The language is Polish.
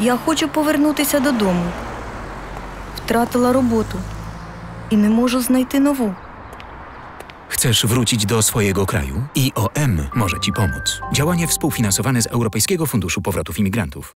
Я хочу повернутися додому. Втратила роботу і не можу знайти нову. Chcesz wrócić do swojego kraju? IOM może Ci pomóc. Działanie współfinansowane z Europejskiego Funduszu Powrotów Imigrantów.